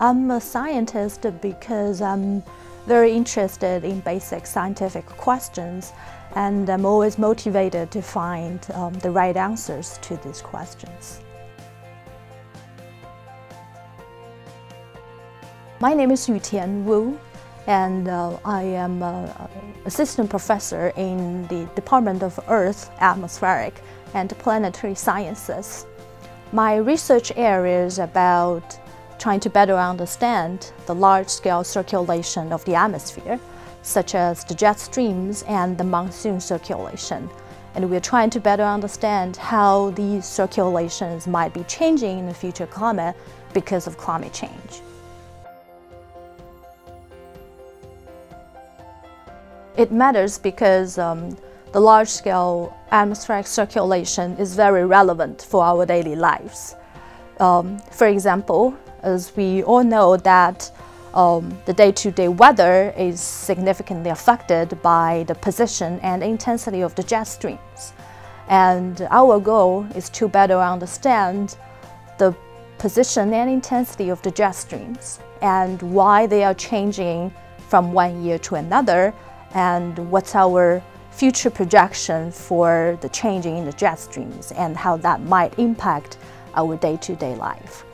I'm a scientist because I'm very interested in basic scientific questions, and I'm always motivated to find the right answers to these questions. My name is Yutian Wu, and I am an assistant professor in the Department of Earth, Atmospheric, and Planetary Sciences. My research area is about trying to better understand the large-scale circulation of the atmosphere, such as the jet streams and the monsoon circulation. And we're trying to better understand how these circulations might be changing in the future climate because of climate change. It matters because the large-scale atmospheric circulation is very relevant for our daily lives. For example, as we all know that the day-to-day weather is significantly affected by the position and intensity of the jet streams. And our goal is to better understand the position and intensity of the jet streams and why they are changing from one year to another, and what's our future projection for the changing in the jet streams and how that might impact our day-to-day life.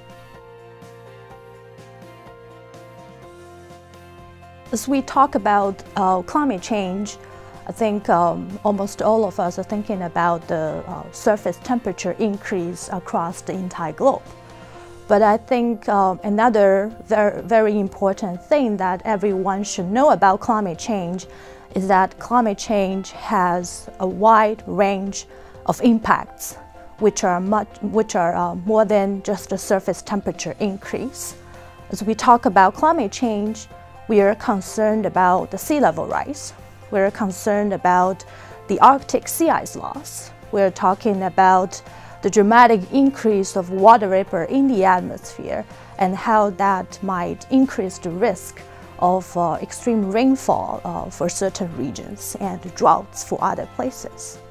As we talk about climate change, I think almost all of us are thinking about the surface temperature increase across the entire globe. But I think another very important thing that everyone should know about climate change is that climate change has a wide range of impacts, which are more than just a surface temperature increase. As we talk about climate change, we are concerned about the sea level rise. We're concerned about the Arctic sea ice loss. We're talking about the dramatic increase of water vapor in the atmosphere and how that might increase the risk of extreme rainfall for certain regions and droughts for other places.